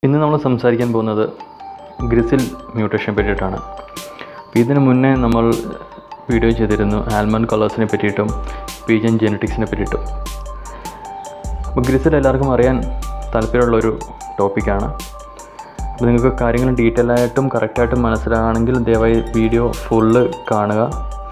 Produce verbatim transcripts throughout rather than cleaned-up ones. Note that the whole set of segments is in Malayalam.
ഇന്ന് നമ്മൾ സംസാരിക്കാൻ പോകുന്നത് ഗ്രിസിൽ മ്യൂട്ടേഷനെ പറ്റിയിട്ടാണ്. ഇതിന് മുന്നേ നമ്മൾ വീഡിയോ ചെയ്തിരുന്നു ആൽമണ്ട് കളേഴ്സിനെ പറ്റിയിട്ടും പീജൻ ജെനറ്റിക്സിനെ പറ്റിയിട്ടും. അപ്പോൾ ഗ്രിസിൽ എല്ലാവർക്കും അറിയാൻ താല്പര്യമുള്ളൊരു ടോപ്പിക്കാണ്. അപ്പോൾ നിങ്ങൾക്ക് കാര്യങ്ങൾ ഡീറ്റെയിൽ ആയിട്ടും കറക്റ്റായിട്ടും മനസ്സിലാകണമെങ്കിൽ ദയവായി വീഡിയോ ഫുള്ള് കാണുക.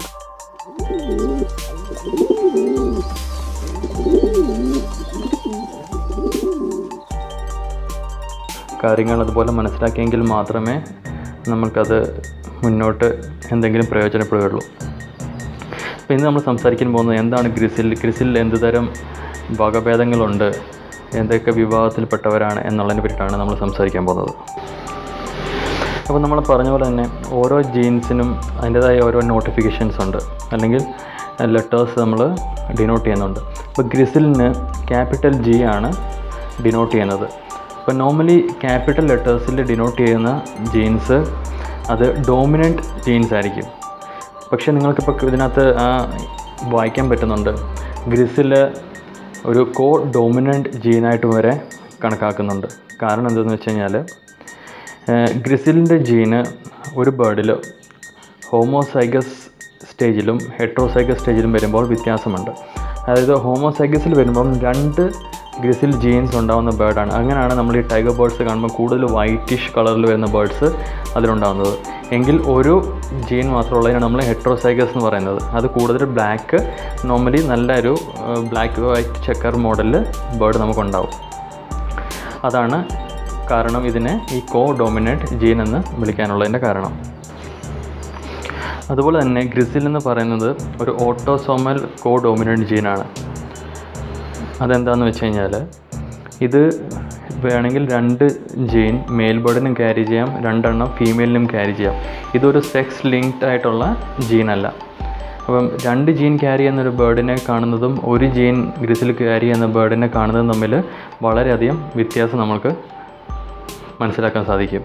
കാര്യങ്ങൾ അതുപോലെ മനസ്സിലാക്കിയെങ്കിൽ മാത്രമേ നമുക്കത് മുന്നോട്ട് എന്തെങ്കിലും പ്രയോജനപ്പെടുകയുള്ളൂ. അപ്പോൾ ഇന്ന് നമ്മൾ സംസാരിക്കാൻ പോകുന്നത് എന്താണ് ഗ്രിസിൽ, ഗ്രിസിൽ എന്ത് തരം വകഭേദങ്ങളുണ്ട്, എന്തൊക്കെ വിഭാഗത്തിൽപ്പെട്ടവരാണ് എന്നുള്ളതിനെ പറ്റിയിട്ടാണ് നമ്മൾ സംസാരിക്കാൻ പോകുന്നത്. അപ്പോൾ നമ്മൾ പറഞ്ഞ പോലെ തന്നെ ഓരോ ജീൻസിനും അതിൻ്റേതായ ഓരോ നോട്ടിഫിക്കേഷൻസ് ഉണ്ട്, അല്ലെങ്കിൽ ലെറ്റേഴ്സ് നമ്മൾ ഡിനോട്ട് ചെയ്യുന്നുണ്ട്. അപ്പോൾ ഗ്രിസിലിന് ക്യാപിറ്റൽ ജി ആണ് ഡിനോട്ട് ചെയ്യുന്നത്. അപ്പോൾ നോർമലി ക്യാപിറ്റൽ ലെറ്റേഴ്സിൽ ഡിനോട്ട് ചെയ്യുന്ന ജീൻസ് അത് ഡോമിനൻറ്റ് ജീൻസ് ആയിരിക്കും. പക്ഷേ നിങ്ങൾക്കിപ്പോൾ ഇതിനകത്ത് വായിക്കാൻ പറ്റുന്നുണ്ട് ഗ്രിസിൽ ഒരു കോ ഡോമിനൻറ്റ് ജീനായിട്ട് വരെ കണക്കാക്കുന്നുണ്ട്. കാരണം എന്താണെന്ന് വെച്ച് കഴിഞ്ഞാൽ ഗ്രിസിലിൻ്റെ ജീന് ഒരു ബേർഡിൽ ഹോമോസൈഗസ് സ്റ്റേജിലും ഹെട്രോസൈഗസ് സ്റ്റേജിലും വരുമ്പോൾ വ്യത്യാസമുണ്ട്. അതായത് ഹോമോസൈഗസിൽ വരുമ്പം രണ്ട് ഗ്രിസിൽ ജീൻസ് ഉണ്ടാകുന്ന ബേർഡാണ്. അങ്ങനെയാണ് നമ്മൾ ഈ ടൈഗർ ബേർഡ്സ് കാണുമ്പോൾ കൂടുതൽ വൈറ്റിഷ് കളറിൽ വരുന്ന ബേർഡ്സ് അതിലുണ്ടാകുന്നത്. എങ്കിൽ ഒരു ജീൻ മാത്രമുള്ളതിനാണ് നമ്മൾ ഹെട്രോസൈഗസ് എന്ന് പറയുന്നത്. അത് കൂടുതൽ ബ്ലാക്ക്, നോർമലി നല്ലൊരു ബ്ലാക്ക് വൈറ്റ് ചെക്കർ മോഡലിൽ ബേർഡ് നമുക്കുണ്ടാവും. അതാണ് കാരണം ഇതിനെ ഈ കോ ഡോമിനൻറ്റ് ജീൻ എന്ന് വിളിക്കാനുള്ളതിൻ്റെ കാരണം. അതുപോലെ തന്നെ ഗ്രിസിൽ എന്ന് പറയുന്നത് ഒരു ഓട്ടോസോമൽ കോ ഡോമിനൻറ്റ് ജീനാണ്. അതെന്താണെന്ന് വെച്ച് കഴിഞ്ഞാൽ ഇത് വേണമെങ്കിൽ രണ്ട് ജീൻ മെയിൽ ബേർഡിനും ക്യാരി ചെയ്യാം, രണ്ടെണ്ണം ഫീമെയിലിനും ക്യാരി ചെയ്യാം. ഇതൊരു സെക്സ് ലിങ്ക്ഡ് ആയിട്ടുള്ള ജീനല്ല. അപ്പം രണ്ട് ജീൻ ക്യാരി ചെയ്യുന്നൊരു ബേർഡിനെ കാണുന്നതും ഒരു ജീൻ ഗ്രിസിൽ ക്യാരി ചെയ്യുന്ന ബേർഡിനെ കാണുന്നതും തമ്മിൽ വളരെയധികം വ്യത്യാസം നമുക്ക് മനസ്സിലാക്കാൻ സാധിക്കും.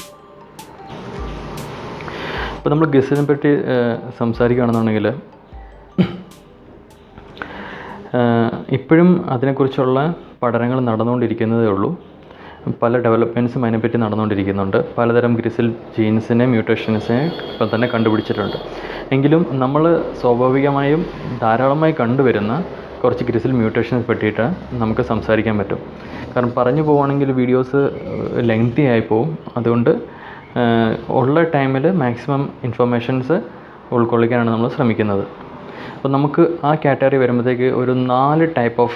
ഇപ്പോൾ നമ്മൾ ഗ്രിസിനെ പറ്റി സംസാരിക്കുകയാണെന്നുണ്ടെങ്കിൽ ഇപ്പോഴും അതിനെക്കുറിച്ചുള്ള പഠനങ്ങൾ നടന്നുകൊണ്ടിരിക്കുന്നതേ ഉള്ളൂ. പല ഡെവലപ്മെൻറ്റ്സും അതിനെപ്പറ്റി നടന്നുകൊണ്ടിരിക്കുന്നുണ്ട്. പലതരം ഗ്രിസിൽ ജീൻസിനെ മ്യൂട്ടേഷൻസിനെ ഇപ്പോൾ തന്നെ കണ്ടുപിടിച്ചിട്ടുണ്ട്. എങ്കിലും നമ്മൾ സ്വാഭാവികമായും ധാരാളമായി കണ്ടുവരുന്ന കുറച്ച് ഗ്രിസിൽ മ്യൂട്ടേഷൻസ് പറ്റിയിട്ട് നമുക്ക് സംസാരിക്കാൻ പറ്റും. കാരണം പറഞ്ഞു പോവുകയാണെങ്കിൽ വീഡിയോസ് ലെങ്തി ആയി പോവും. അതുകൊണ്ട് ഉള്ള ടൈമിൽ മാക്സിമം ഇൻഫർമേഷൻസ് ഉൾക്കൊള്ളിക്കാനാണ് നമ്മൾ ശ്രമിക്കുന്നത്. അപ്പോൾ നമുക്ക് ആ കാറ്റഗറി വരുമ്പോഴത്തേക്ക് ഒരു നാല് ടൈപ്പ് ഓഫ്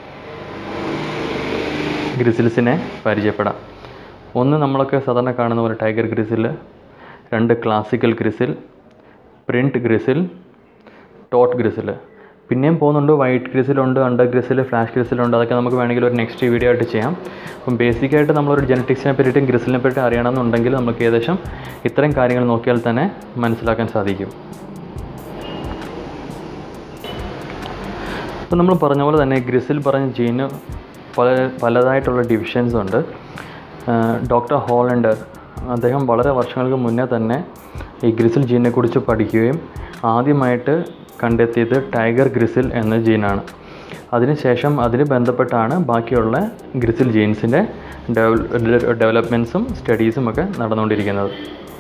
ഗ്രിസിൽസിനെ പരിചയപ്പെടാം. ഒന്ന് നമ്മളൊക്കെ സാധാരണ കാണുന്ന പോലെ ടൈഗർ ഗ്രിസിൽ, രണ്ട് ക്ലാസിക്കൽ ഗ്രിസിൽ, പ്രിൻറ്റ് ഗ്രിസിൽ, ടോട്ട് ഗ്രിസിൽ. പിന്നെയും പോകുന്നുണ്ട് വൈറ്റ് ഗ്രിസിലുണ്ട്, അണ്ടർ ഗ്രിസിൽ, ഫ്ലാഷ് ഗ്രിസിലുണ്ട്. അതൊക്കെ നമുക്ക് വേണമെങ്കിൽ ഒരു നെക്സ്റ്റ് വീഡിയോ ആയിട്ട് ചെയ്യാം. അപ്പം ബേസിക്കായിട്ട് നമ്മളൊരു ജെനറ്റിക്സിനെ പറ്റിയിട്ടും ഗ്രിസിലിനെ പറ്റി അറിയണമെന്നുണ്ടെങ്കിൽ നമുക്ക് ഏകദേശം ഇത്രയും കാര്യങ്ങൾ നോക്കിയാൽ തന്നെ മനസ്സിലാക്കാൻ സാധിക്കും. അപ്പോൾ നമ്മൾ പറഞ്ഞ പോലെ തന്നെ ഗ്രിസിൽ പറഞ്ഞ ജീന് പല പലതായിട്ടുള്ള ഡിവിഷൻസ് ഉണ്ട്. ഡോക്ടർ ഹോളണ്ടർ അദ്ദേഹം വളരെ വർഷങ്ങൾക്ക് മുന്നേ തന്നെ ഈ ഗ്രിസിൽ ജീനിനെക്കുറിച്ച് പഠിക്കുകയും ആദ്യമായിട്ട് കണ്ടെത്തിയത് ടൈഗർ ഗ്രിസിൽ എന്ന ജീനാണ്. അതിനുശേഷം അതിന് ബന്ധപ്പെട്ടാണ് ബാക്കിയുള്ള ഗ്രിസിൽ ജീൻസിൻ്റെ ഡെവലപ്മെൻറ്റ്സും സ്റ്റഡീസും ഒക്കെ നടന്നുകൊണ്ടിരിക്കുന്നത്.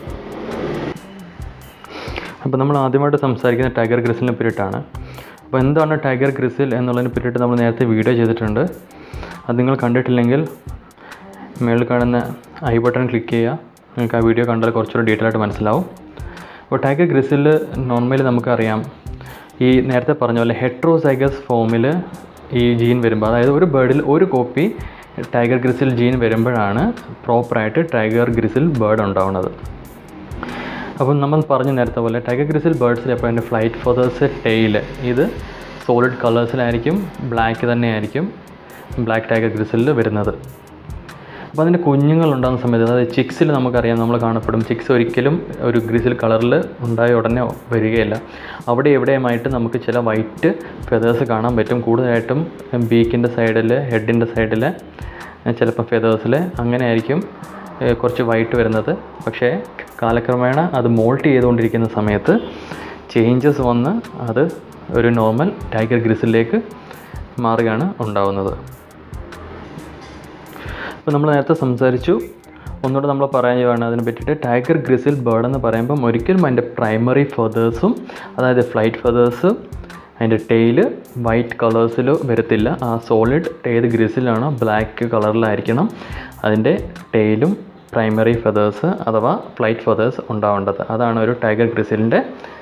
അപ്പോൾ നമ്മൾ ആദ്യമായിട്ട് സംസാരിക്കുന്ന ടൈഗർ ഗ്രിസിലിനെ പറ്റിയിട്ടാണ്. അപ്പോൾ എന്താണ് ടൈഗർ ഗ്രിസിൽ എന്നുള്ളതിനെ പറ്റിയിട്ട് നമ്മൾ നേരത്തെ വീഡിയോ ചെയ്തിട്ടുണ്ട്. അത് നിങ്ങൾ കണ്ടിട്ടില്ലെങ്കിൽ മേളിൽ കാണുന്ന ഐ ബട്ടൺ ക്ലിക്ക് ചെയ്യുക. നിങ്ങൾക്ക് ആ വീഡിയോ കണ്ടാൽ കുറച്ചുകൂടി ഡീറ്റെയിൽ ആയിട്ട് മനസ്സിലാവും. അപ്പോൾ ടൈഗർ ഗ്രിസിൽ നോർമലി നമുക്കറിയാം ഈ നേരത്തെ പറഞ്ഞ പോലെ ഹെട്രോസൈഗസ് ഫോമിൽ ഈ ജീൻ വരുമ്പോൾ, അതായത് ഒരു ബേർഡിൽ ഒരു കോപ്പി ടൈഗർ ഗ്രിസിൽ ജീൻ വരുമ്പോഴാണ് പ്രോപ്പറായിട്ട് ടൈഗർ ഗ്രിസിൽ ബേർഡ് ഉണ്ടാവുന്നത്. അപ്പം നമ്മൾ പറഞ്ഞ നേരത്തെ പോലെ ടൈഗർ ഗ്രിസിൽ ബേർഡ്സിൽ എപ്പോൾ അതിൻ്റെ ഫ്ലൈറ്റ് ഫെദേഴ്സ്, ടെയിൽ ഇത് സോളിഡ് കളേഴ്സിലായിരിക്കും, ബ്ലാക്ക് തന്നെയായിരിക്കും ബ്ലാക്ക് ടൈഗർ ഗ്രിസിലിൽ വരുന്നത്. അപ്പോൾ അതിൻ്റെ കുഞ്ഞുങ്ങളുണ്ടാകുന്ന സമയത്ത്, അതായത് ചിക്സിൽ നമുക്കറിയാം നമ്മൾ കാണപ്പെടും. ചിക്സ് ഒരിക്കലും ഒരു ഗ്രിസിൽ കളറിൽ ഉണ്ടായ ഉടനെ വരികയില്ല. അവിടെ എവിടെയുമായിട്ട് നമുക്ക് ചില വൈറ്റ് ഫെദേഴ്സ് കാണാൻ പറ്റും. കൂടുതലായിട്ടും ബീക്കിൻ്റെ സൈഡിൽ, ഹെഡിൻ്റെ സൈഡിൽ, ചിലപ്പോൾ ഫെദേഴ്സിൽ അങ്ങനെ ആയിരിക്കും കുറച്ച് വൈറ്റ് വരുന്നത്. പക്ഷേ കാലക്രമേണ അത് മോൾട്ട് ചെയ്തുകൊണ്ടിരിക്കുന്ന സമയത്ത് ചേഞ്ചസ് വന്ന് അത് ഒരു നോർമൽ ടൈഗർ ഗ്രിസിലേക്ക് മാറുകയാണ് ഉണ്ടാവുന്നത്. അപ്പോൾ നമ്മൾ നേരത്തെ സംസാരിച്ചു, ഒന്നുകൂടെ നമ്മൾ പറയുകയാണ് അതിനെ പറ്റിയിട്ട്. ടൈഗർ ഗ്രിസിൽ ബേർഡ് എന്ന് പറയുമ്പം ഒരിക്കലും അതിൻ്റെ പ്രൈമറി ഫെതേഴ്സും, അതായത് ഫ്ലൈറ്റ് ഫെതേഴ്സ്, അതിൻ്റെ ടെയില് വൈറ്റ് കളേഴ്സിൽ വരത്തില്ല. ആ സോളിഡ് ഏത് ഗ്രിസിലാണോ ബ്ലാക്ക് കളറിലായിരിക്കണം അതിൻ്റെ ടെയിലും പ്രൈമറി ഫെതേഴ്സ് അഥവാ ഫ്ലൈറ്റ് ഫെതേഴ്സ് ഉണ്ടാവേണ്ടത്. അതാണ് ഒരു ടൈഗർ ഗ്രിസിലിൻ്റെ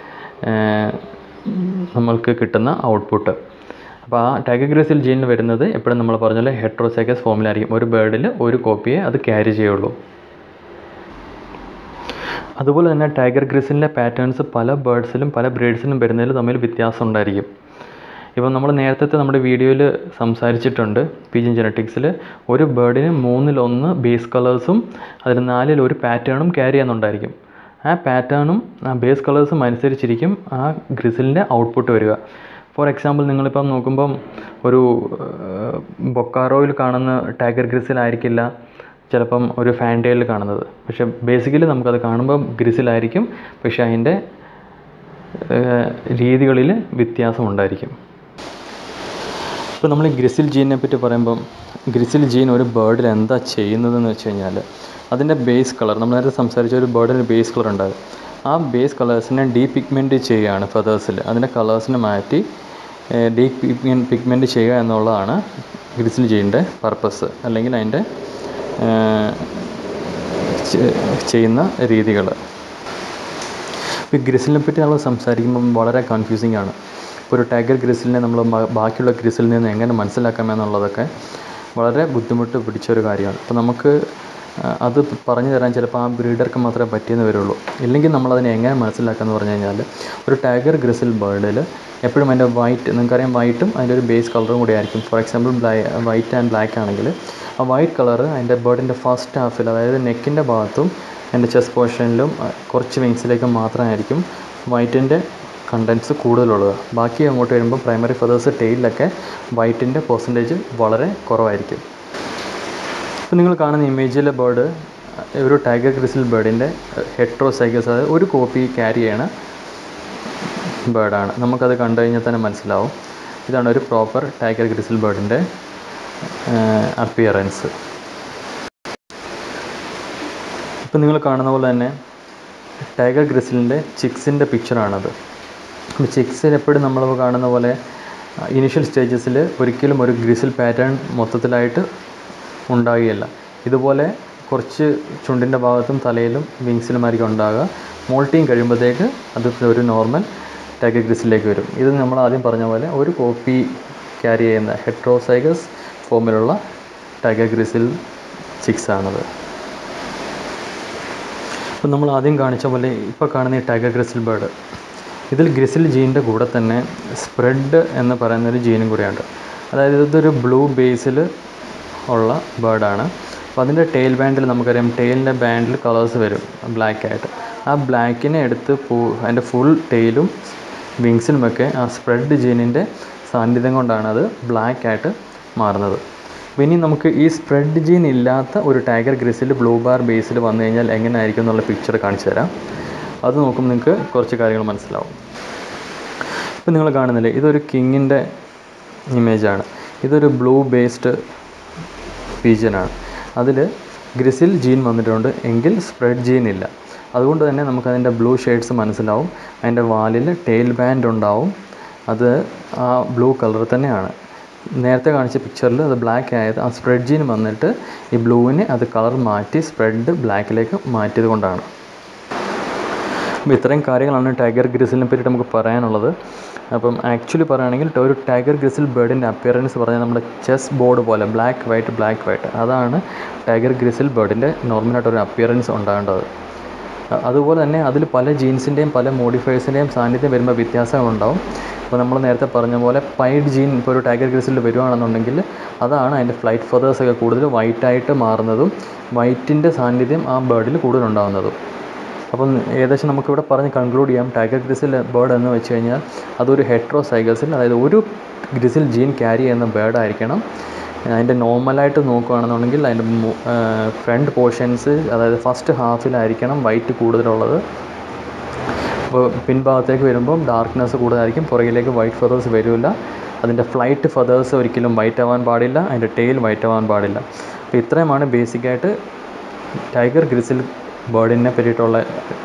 നമ്മൾക്ക് കിട്ടുന്ന ഔട്ട്പുട്ട്. അപ്പോൾ ആ ടൈഗർ ഗ്രിസിൽ ജീനിൽ വരുന്നത് എപ്പോഴും നമ്മൾ പറഞ്ഞാൽ ഹെട്രോസൈഗസ് ഫോമിലായിരിക്കും. ഒരു ബേർഡിൽ ഒരു കോപ്പിയെ അത് ക്യാരി ചെയ്യുള്ളൂ. അതുപോലെ തന്നെ ടൈഗർ ഗ്രിസിലിൻ്റെ പാറ്റേൺസ് പല ബേർഡ്സിലും പല ബ്രീഡ്സിലും വരുന്നതിൽ തമ്മിൽ വ്യത്യാസം ഉണ്ടായിരിക്കും. ഇപ്പം നമ്മൾ നേരത്തെ നമ്മുടെ വീഡിയോയിൽ സംസാരിച്ചിട്ടുണ്ട്, പീജിയൻ ജെനറ്റിക്സിൽ ഒരു ബേർഡിന് മൂന്നിലൊന്ന് ബേസ് കളേഴ്സും അതിൽ നാലിൽ ഒരു പാറ്റേണും ക്യാരി ചെയ്യുന്നുണ്ടായിരിക്കും. ആ പാറ്റേണും ആ ബേസ് കളേഴ്സും അനുസരിച്ചിരിക്കും ആ ഗ്രിസിലിൻ്റെ ഔട്ട്പുട്ട് വരിക. ഫോർ എക്സാമ്പിൾ നിങ്ങളിപ്പം നോക്കുമ്പം ഒരു ബൊക്കാറോയിൽ കാണുന്ന ടൈഗർ ഗ്രിസിലായിരിക്കില്ല ചിലപ്പം ഒരു ഫാൻറ്റയിൽ കാണുന്നത്. പക്ഷേ ബേസിക്കലി നമുക്കത് കാണുമ്പം ഗ്രിസിലായിരിക്കും, പക്ഷേ അതിൻ്റെ രീതികളിൽ വ്യത്യാസം ഉണ്ടായിരിക്കും. ഇപ്പോൾ നമ്മൾ ഈ ഗ്രിസിൽ ജീനിനെ പറ്റി പറയുമ്പം, ഗ്രിസിൽ ജീൻ ഒരു ബേർഡിൽ എന്താ ചെയ്യുന്നതെന്ന് വെച്ച് കഴിഞ്ഞാൽ അതിൻ്റെ ബേസ് കളർ, നമ്മൾ നേരത്തെ സംസാരിച്ച ഒരു ബേർഡിന് ബേസ് കളർ ഉണ്ടാകും. ആ ബേസ് കളേഴ്സിനെ ഡീപിഗ്മെൻറ്റ് ചെയ്യുകയാണ് ഫെതേഴ്സിൽ. അതിൻ്റെ കളേഴ്സിനെ മാറ്റി ഡീ പിഗ്മെൻ പിഗ്മെൻറ്റ് ചെയ്യുക എന്നുള്ളതാണ് ഗ്രിസിൽ ജീനിൻ്റെ പർപ്പസ്, അല്ലെങ്കിൽ അതിൻ്റെ ചെയ്യുന്ന രീതികൾ. ഇപ്പോൾ ഗ്രിസിലിനെ പറ്റി നമ്മൾ സംസാരിക്കുമ്പം വളരെ കൺഫ്യൂസിങ് ആണ്. ഇപ്പോൾ ഒരു ടൈഗർ ഗ്രിസിലിനെ നമ്മൾ ബാക്കിയുള്ള ഗ്രിസിലിൽ നിന്ന് എങ്ങനെ മനസ്സിലാക്കാമെന്നുള്ളതൊക്കെ വളരെ ബുദ്ധിമുട്ട് പിടിച്ചൊരു കാര്യമാണ്. അപ്പോൾ നമുക്ക് അത് പറഞ്ഞു തരാൻ ചിലപ്പോൾ ആ ബ്രീഡർക്ക് മാത്രമേ പറ്റിയെന്ന് വരുള്ളൂ. ഇല്ലെങ്കിൽ നമ്മളതിനെ എങ്ങനെ മനസ്സിലാക്കാമെന്ന് പറഞ്ഞു കഴിഞ്ഞാൽ, ഒരു ടൈഗർ ഗ്രിസിൽ ബേർഡിൽ എപ്പോഴും അതിൻ്റെ വൈറ്റ്, നിങ്ങൾക്കറിയാം വൈറ്റും അതിൻ്റെ ഒരു ബേസ് കളറും കൂടി ആയിരിക്കും. ഫോർ എക്സാമ്പിൾ ബ്ലാ വൈറ്റ് ആൻഡ് ബ്ലാക്ക് ആണെങ്കിൽ ആ വൈറ്റ് കളറ് അതിൻ്റെ ബേർഡിൻ്റെ ഫസ്റ്റ് ഹാഫിൽ, അതായത് നെക്കിൻ്റെ ഭാഗത്തും അതിൻ്റെ ചെസ്റ്റ് പോർഷനിലും കുറച്ച് വിങ്സിലേക്കും മാത്രമായിരിക്കും വൈറ്റിൻ്റെ കണ്ടൻസ് കൂടുതലുള്ളത്. ബാക്കി അങ്ങോട്ട് വരുമ്പോൾ പ്രൈമറി ഫെതേഴ്സ് ടെയിലൊക്കെ വൈറ്റിൻ്റെ പെർസെൻറ്റേജ് വളരെ കുറവായിരിക്കും. ഇപ്പോൾ നിങ്ങൾ കാണുന്ന ഇമേജിലെ ബേർഡ് ഒരു ടൈഗർ ഗ്രിസിൽ ബേർഡിൻ്റെ ഹെട്രോസൈഗസ്, അതായത് ഒരു കോപ്പി ക്യാരി ചെയ്യണ ബേർഡാണ്. നമുക്കത് കണ്ടു കഴിഞ്ഞാൽ തന്നെ മനസ്സിലാവും ഇതാണ് ഒരു പ്രോപ്പർ ടൈഗർ ഗ്രിസിൽ ബേർഡിൻ്റെ അപ്പിയറൻസ്. ഇപ്പോൾ നിങ്ങൾ കാണുന്ന പോലെ തന്നെ ടൈഗർ ഗ്രിസിലിൻ്റെ ചിക്സിൻ്റെ പിക്ചറാണത്. ചിക്സിൽ എപ്പോഴും നമ്മൾ കാണുന്ന പോലെ ഇനീഷ്യൽ സ്റ്റേജസിൽ ഒരിക്കലും ഒരു ഗ്രിസിൽ പാറ്റേൺ മൊത്തത്തിലായിട്ട് ഉണ്ടാകുകയില്ല. ഇതുപോലെ കുറച്ച് ചുണ്ടിൻ്റെ ഭാഗത്തും തലയിലും വിങ്സിലുമായിരിക്കും ഉണ്ടാകുക. മോൾട്ടിങ് കഴിയുമ്പോഴത്തേക്ക് അത് ഒരു നോർമൽ ടൈഗർ ഗ്രിസിലേക്ക് വരും. ഇത് നമ്മൾ ആദ്യം പറഞ്ഞ പോലെ ഒരു കോപ്പി ക്യാരി ചെയ്യുന്ന ഹെട്രോസൈഗസ് ഫോമിലുള്ള ടൈഗർ ഗ്രിസിൽ ചിക്സ് ആണത്. അപ്പോൾ നമ്മൾ ആദ്യം കാണിച്ച പോലെ ഇപ്പോൾ കാണുന്ന ഈ ടൈഗർ ഗ്രിസിൽ ബേർഡ്, ഇതിൽ ഗ്രിസിൽ ജീനിൻ്റെ കൂടെ തന്നെ സ്പ്രെഡ് എന്ന് പറയുന്നൊരു ജീനും കൂടെയുണ്ട്. അതായത് ഇതൊരു ബ്ലൂ ബേസിൽ ഉള്ള ബേർഡാണ്. അപ്പോൾ അതിൻ്റെ ടെയിൽ ബാൻഡിൽ നമുക്കറിയാം, ടെയിലിൻ്റെ ബാൻഡിൽ കളേഴ്സ് വരും ബ്ലാക്കായിട്ട്. ആ ബ്ലാക്കിനെ എടുത്ത് പൂ അതിൻ്റെ ഫുൾ ടെയിലും വിങ്സിലുമൊക്കെ ആ സ്പ്രെഡ് ജീനിൻ്റെ സാന്നിധ്യം കൊണ്ടാണ് അത് ബ്ലാക്കായിട്ട് മാറുന്നത്. അപ്പോൾ ഇനി നമുക്ക് ഈ സ്പ്രെഡ് ജീൻ ഇല്ലാത്ത ഒരു ടൈഗർ ഗ്രിസിൽ ബ്ലൂ ബാർ ബേസിൽ വന്നു കഴിഞ്ഞാൽ എങ്ങനെ ആയിരിക്കും എന്നുള്ള പിക്ചർ കാണിച്ചു തരാം. അത് നോക്കുമ്പോൾ നിങ്ങൾക്ക് കുറച്ച് കാര്യങ്ങൾ മനസ്സിലാവും. ഇപ്പോൾ നിങ്ങൾ കാണുന്നില്ലേ, ഇതൊരു കിങ്ങിൻ്റെ ഇമേജാണ്. ഇതൊരു ബ്ലൂ ബേസ്ഡ് പീജിയനാണ്. അതിൽ ഗ്രിസിൽ ജീൻ വന്നിട്ടുണ്ട്, എങ്കിൽ സ്പ്രെഡ് ജീൻ ഇല്ല. അതുകൊണ്ട് തന്നെ നമുക്കതിൻ്റെ ബ്ലൂ ഷെയ്ഡ്സ് മനസ്സിലാവും. അതിൻ്റെ വാലിൽ ടെയിൽ ബാൻഡ് ഉണ്ടാവും, അത് ആ ബ്ലൂ കളർ തന്നെയാണ്. നേരത്തെ കാണിച്ച പിക്ചറിൽ അത് ബ്ലാക്ക് ആയത് ആ സ്പ്രെഡ് ജീൻ വന്നിട്ട് ഈ ബ്ലൂവിനെ അത് കളർ മാറ്റി സ്പ്രെഡ് ബ്ലാക്കിലേക്ക് മാറ്റിയത് കൊണ്ടാണ്. അപ്പോൾ ഇത്രയും കാര്യങ്ങളാണ് ടൈഗർ ഗ്രിസിലിനെ പറ്റിയിട്ട് നമുക്ക് പറയാനുള്ളത്. അപ്പം ആക്ച്വലി പറയുകയാണെങ്കിൽ ഒരു ടൈഗർ ഗ്രിസിൽ ബേർഡിൻ്റെ അപ്പിയറൻസ് പറഞ്ഞാൽ നമ്മുടെ ചെസ് ബോർഡ് പോലെ ബ്ലാക്ക് വൈറ്റ് ബ്ലാക്ക് വൈറ്റ്, അതാണ് ടൈഗർ ഗ്രിസിൽ ബേർഡിൻ്റെ നോർമലായിട്ടൊരു അപ്പിയറൻസ് ഉണ്ടാകേണ്ടത്. അതുപോലെ തന്നെ അതിൽ പല ജീൻസിൻ്റെയും പല മോഡിഫയേഴ്സിൻ്റെയും സാന്നിധ്യം വരുമ്പോൾ വ്യത്യാസങ്ങളുണ്ടാവും. ഇപ്പോൾ നമ്മൾ നേരത്തെ പറഞ്ഞ പോലെ പൈഡ് ജീൻ ഇപ്പോൾ ഒരു ടൈഗർ ഗ്രിസിൽ വരുവാണെന്നുണ്ടെങ്കിൽ അതാണ് അതിൻ്റെ ഫ്ലൈറ്റ് ഫെതേഴ്സൊക്കെ കൂടുതൽ വൈറ്റായിട്ട് മാറുന്നതും വൈറ്റിൻ്റെ സാന്നിധ്യം ആ ബേർഡിൽ കൂടുതലുണ്ടാകുന്നതും. അപ്പം ഏകദേശം നമുക്കിവിടെ പറഞ്ഞ് കൺക്ലൂഡ് ചെയ്യാം, ടൈഗർ ഗ്രിസിൽ ബേർഡ് എന്ന് വെച്ച് കഴിഞ്ഞാൽ അതൊരു ഹെട്രോസൈഗസിൽ, അതായത് ഒരു ഗ്രിസിൽ ജീൻ ക്യാരി ചെയ്യുന്ന ബേർഡായിരിക്കണം. അതിൻ്റെ നോർമലായിട്ട് നോക്കുകയാണെന്നുണ്ടെങ്കിൽ അതിൻ്റെ ഫ്രണ്ട് പോർഷൻസ്, അതായത് ഫസ്റ്റ് ഹാഫിലായിരിക്കണം വൈറ്റ് കൂടുതലുള്ളത്. അപ്പോൾ പിൻഭാഗത്തേക്ക് വരുമ്പം ഡാർക്ക്നെസ് കൂടുതലായിരിക്കും, പുറകിലേക്ക് വൈറ്റ് ഫെതേഴ്സ് വരില്ല. അതിൻ്റെ ഫ്ലൈറ്റ് ഫെതേഴ്സ് ഒരിക്കലും വൈറ്റ് ആവാൻ പാടില്ല, അതിൻ്റെ ടെയിൽ വൈറ്റ് ആവാൻ പാടില്ല. അപ്പോൾ ഇത്രയുമാണ് ബേസിക്കായിട്ട് ടൈഗർ ഗ്രിസിൽ ബേർഡിനെ പറ്റിയിട്ടുള്ള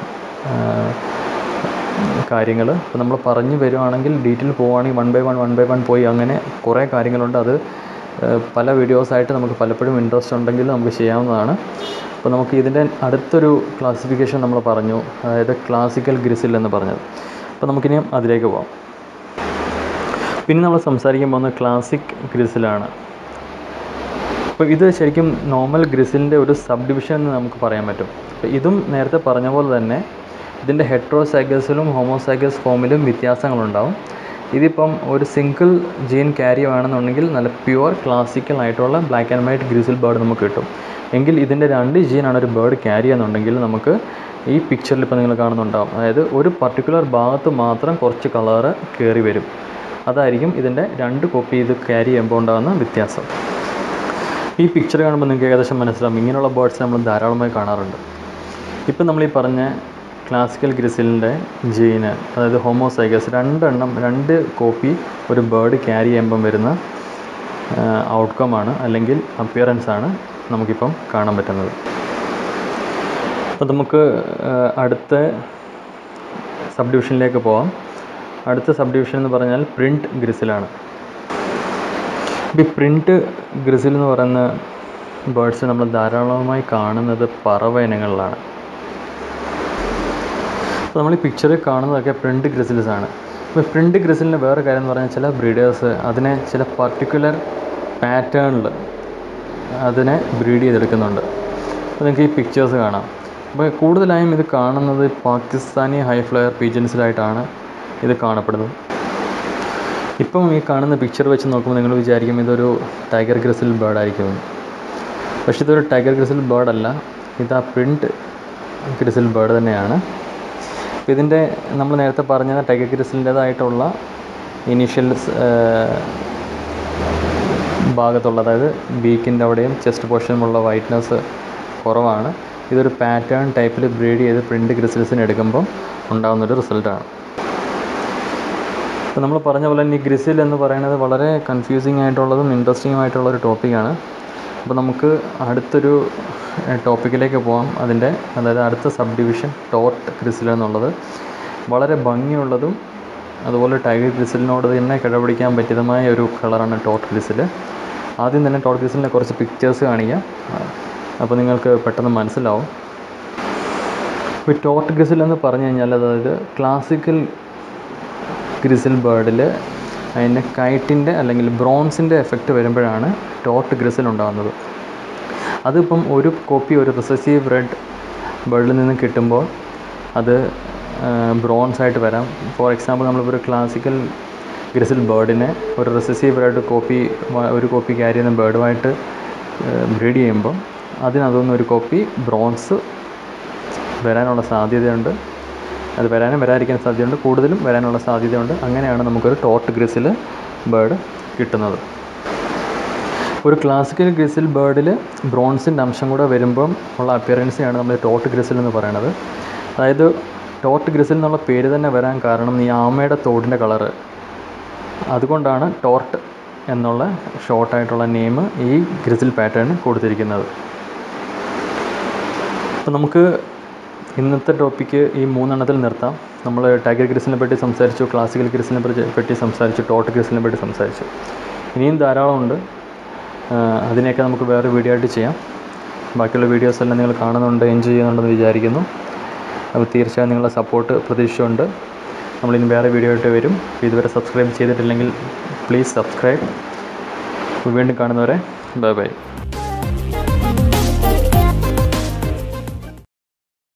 കാര്യങ്ങൾ. അപ്പോൾ നമ്മൾ പറഞ്ഞു വരുവാണെങ്കിൽ ഡീറ്റെയിൽ പോവുകയാണെങ്കിൽ one by one one by one പോയി അങ്ങനെ കുറേ കാര്യങ്ങളുണ്ട്. അത് പല വീഡിയോസായിട്ട് നമുക്ക് പലപ്പോഴും ഇൻട്രസ്റ്റ് ഉണ്ടെങ്കിൽ നമുക്ക് ചെയ്യാവുന്നതാണ്. അപ്പോൾ നമുക്ക് ഇതിൻ്റെ അടുത്തൊരു ക്ലാസിഫിക്കേഷൻ നമ്മൾ പറഞ്ഞു, അതായത് ക്ലാസിക്കൽ ഗ്രിസിൽ എന്ന് പറഞ്ഞത്. അപ്പോൾ നമുക്കിനി അതിലേക്ക് പോകാം. പിന്നെ നമ്മൾ സംസാരിക്കാൻ പോകുന്നത് ക്ലാസിക് ഗ്രിസിലാണ്. അപ്പോൾ ഇത് ശരിക്കും നോർമൽ ഗ്രിസിലിൻ്റെ ഒരു സബ് ഡിവിഷൻ എന്ന് നമുക്ക് പറയാൻ പറ്റും. അപ്പോൾ ഇതും നേരത്തെ പറഞ്ഞ പോലെ തന്നെ ഇതിൻ്റെ ഹെട്രോസൈഗസിലും ഹോമോസൈഗസ് ഫോമിലും വ്യത്യാസങ്ങളുണ്ടാവും. ഇതിപ്പം ഒരു സിംഗിൾ ജീൻ ക്യാരി വേണമെന്നുണ്ടെങ്കിൽ നല്ല പ്യുവർ ക്ലാസിക്കൽ ആയിട്ടുള്ള black and white grizzle bird നമുക്ക് കിട്ടും. എങ്കിൽ ഇതിൻ്റെ രണ്ട് ജീനാണ് ഒരു ബേർഡ് ക്യാരി ചെയ്യുന്നുണ്ടെങ്കിൽ നമുക്ക് ഈ പിക്ചറിൽ ഇപ്പോൾ നിങ്ങൾ കാണുന്നുണ്ടാവും. അതായത് ഒരു പർട്ടിക്കുലർ ഭാഗത്ത് മാത്രം കുറച്ച് കളറ് കയറി വരും. അതായിരിക്കും ഇതിൻ്റെ രണ്ട് കോപ്പി ഇത് ക്യാരി ചെയ്യുമ്പോൾ ഉണ്ടാകുന്ന വ്യത്യാസം. ഈ പിക്ചർ കാണുമ്പോൾ നിങ്ങൾക്ക് ഏകദേശം മനസ്സിലാവും. ഇങ്ങനെയുള്ള ബേർഡ്സ് നമ്മൾ ധാരാളമായി കാണാറുണ്ട്. ഇപ്പം നമ്മൾ ഈ പറഞ്ഞ ക്ലാസിക്കൽ ഗ്രിസിലിൻ്റെ ജീന്, അതായത് ഹോമോസൈഗസ്, രണ്ടെണ്ണം രണ്ട് കോപ്പി ഒരു ബേർഡ് ക്യാരി ചെയ്യുമ്പം വരുന്ന ഔട്ട്കമാണ് അല്ലെങ്കിൽ അപ്പിയറൻസ് ആണ് നമുക്കിപ്പം കാണാൻ പറ്റുന്നത്. അപ്പോൾ നമുക്ക് അടുത്ത സബ് ഡിവിഷനിലേക്ക് പോകാം. അടുത്ത സബ് ഡിവിഷൻ എന്ന് പറഞ്ഞാൽ പ്രിൻറ്റ് ഗ്രിസിലാണ്. ഈ പ്രിൻറ്റ് ഗ്രിസിൽ എന്ന് പറയുന്ന ബേർഡ്സ് നമ്മൾ ധാരാളമായി കാണുന്നത് പറവ ഇനങ്ങളിലാണ്. അപ്പോൾ നമ്മൾ ഈ പിക്ചറിൽ കാണുന്നതൊക്കെ പ്രിൻറ്റ് ഗ്രിസിൽസ് ആണ്. അപ്പോൾ പ്രിൻറ്റ് ഗ്രിസിലിൻ്റെ വേറെ കാര്യം എന്ന് പറഞ്ഞാൽ ചില ബ്രീഡേഴ്സ് അതിനെ ചില പർട്ടിക്കുലർ പാറ്റേണിൽ അതിനെ ബ്രീഡ് ചെയ്തെടുക്കുന്നുണ്ട്. അപ്പോൾ നിങ്ങൾക്ക് ഈ പിക്ചേഴ്സ് കാണാം. അപ്പോൾ കൂടുതലായും ഇത് കാണുന്നത് പാകിസ്ഥാനി ഹൈ ഫ്ലയർ പീജൻസിലായിട്ടാണ് ഇത് കാണപ്പെടുന്നത്. ഇപ്പം ഈ കാണുന്ന പിക്ചർ വെച്ച് നോക്കുമ്പോൾ നിങ്ങൾ വിചാരിക്കും ഇതൊരു ടൈഗർ ഗ്രിസിൽ ബേർഡായിരിക്കും. പക്ഷേ ഇതൊരു ടൈഗർ ഗ്രിസിൽ ബേർഡല്ല, ഇത് ആ പ്രിൻറ്റ് ഗ്രിസിൽ ബേർഡ് തന്നെയാണ്. അപ്പോൾ ഇതിൻ്റെ നമ്മൾ നേരത്തെ പറഞ്ഞ ടൈഗർ ഗ്രിസിലിൻ്റേതായിട്ടുള്ള ഇനീഷ്യൽസ് ഭാഗത്തുള്ള, അതായത് ബീക്കിൻ്റെ അവിടെയും ചെസ്റ്റ് പോർഷനുമുള്ള വൈറ്റ്നസ് കുറവാണ്. ഇതൊരു പാറ്റേൺ ടൈപ്പിൽ ബ്രീഡ് ചെയ്ത് പ്രിൻറ്റ് ഗ്രിസിൽസിന് എടുക്കുമ്പോൾ ഉണ്ടാകുന്നൊരു റിസൾട്ടാണ്. അപ്പോൾ നമ്മൾ പറഞ്ഞ പോലെ തന്നെ ഈ ഗ്രിസിൽ എന്ന് പറയുന്നത് വളരെ കൺഫ്യൂസിങ് ആയിട്ടുള്ളതും ഇൻട്രസ്റ്റിംഗ് ആയിട്ടുള്ളൊരു ടോപ്പിക്കാണ്. അപ്പോൾ നമുക്ക് അടുത്തൊരു ടോപ്പിക്കിലേക്ക് പോകാം. അതിൻ്റെ അതായത് അടുത്ത സബ് ഡിവിഷൻ ടോർട്ട് ഗ്രിസിൽ എന്നുള്ളത് വളരെ ഭംഗിയുള്ളതും അതുപോലെ ടൈഗർ ഗ്രിസിലിനോട് തന്നെ കിടപിടിക്കാൻ പറ്റിയതുമായ ഒരു കളറാണ് ടോർട്ട് ഗ്രിസിൽ. ആദ്യം തന്നെ ടോർട്ട് ഗ്രിസിലിൻ്റെ കുറച്ച് പിക്ചേഴ്സ് കാണിക്കാം, അപ്പോൾ നിങ്ങൾക്ക് പെട്ടെന്ന് മനസ്സിലാവും. ഇപ്പോൾ ടോർട്ട് ഗ്രിസിൽ എന്ന് പറഞ്ഞു കഴിഞ്ഞാൽ അതായത് ക്ലാസിക്കൽ ഗ്രിസിൽ ബേർഡിൽ അതിൻ്റെ കൈറ്റിൻ്റെ അല്ലെങ്കിൽ ബ്രോൺസിൻ്റെ എഫക്റ്റ് വരുമ്പോഴാണ് ടോർട്ട് ഗ്രിസിൽ ഉണ്ടാകുന്നത്. അതിപ്പം ഒരു കോപ്പി ഒരു റിസസീവ് റെഡ് ബേർഡിൽ നിന്ന് കിട്ടുമ്പോൾ അത് ബ്രോൺസ് ആയിട്ട് വരാം. ഫോർ എക്സാമ്പിൾ നമ്മളിപ്പോൾ ഒരു ക്ലാസിക്കൽ ഗ്രിസിൽ ബേർഡിനെ ഒരു റിസസീവ് റെഡ് കോപ്പി ഒരു കോപ്പി ക്യാരി ചെയ്യുന്ന ബേർഡുമായിട്ട് ബ്രീഡ് ചെയ്യുമ്പം അതിനതൊന്നും ഒരു കോപ്പി ബ്രോൺസ് വരാനുള്ള സാധ്യതയുണ്ട്. അത് വരാനും വരാതിരിക്കാൻ സാധ്യതയുണ്ട്, കൂടുതലും വരാനുള്ള സാധ്യതയുണ്ട്. അങ്ങനെയാണ് നമുക്കൊരു ടോർട്ട് ഗ്രിസിൽ ബേർഡ് കിട്ടുന്നത്. ഒരു ക്ലാസിക്കൽ ഗ്രിസിൽ ബേർഡിൽ ബ്രോൺസിൻ്റെ അംശം കൂടെ വരുമ്പം ഉള്ള അപ്പിയറൻസിയാണ് നമ്മൾ ടോർട്ട് ഗ്രിസിൽ എന്ന് പറയുന്നത്. അതായത് ടോർട്ട് ഗ്രിസിൽ എന്നുള്ള പേര് തന്നെ വരാൻ കാരണം ഈ ആമയുടെ തോടിൻ്റെ കളറ്, അതുകൊണ്ടാണ് ടോർട്ട് എന്നുള്ള ഷോർട്ടായിട്ടുള്ള നെയിം ഈ ഗ്രിസിൽ പാറ്റേൺ കൊടുത്തിരിക്കുന്നത്. അപ്പോൾ നമുക്ക് ഇന്നത്തെ ടോപ്പിക്ക് ഈ മൂന്നെണ്ണത്തിൽ നിർത്താം. നമ്മൾ ടൈഗർ ഗ്രിസിലിനെ പറ്റി സംസാരിച്ചു, ക്ലാസിക്കൽ ഗ്രിസിലിനെ പറ്റി സംസാരിച്ചു, ടോർട്ട് ഗ്രിസിലിനെ പറ്റി സംസാരിച്ചു. ഇനിയും ധാരാളമുണ്ട്, അതിനെയൊക്കെ നമുക്ക് വേറെ വീഡിയോ ആയിട്ട് ചെയ്യാം. ബാക്കിയുള്ള വീഡിയോസ് എല്ലാം നിങ്ങൾ കാണുന്നുണ്ട്, എൻജോയ് ചെയ്യുന്നുണ്ടെന്ന് വിചാരിക്കുന്നു. അപ്പോൾ തീർച്ചയായും നിങ്ങളുടെ സപ്പോർട്ട് പ്രതീക്ഷിച്ചുകൊണ്ട് നമ്മളിനി വേറെ വീഡിയോ ആയിട്ട് വരും. ഇതുവരെ സബ്സ്ക്രൈബ് ചെയ്തിട്ടില്ലെങ്കിൽ പ്ലീസ് സബ്സ്ക്രൈബ്. വീണ്ടും കാണുന്നവരെ ബൈ ബൈ.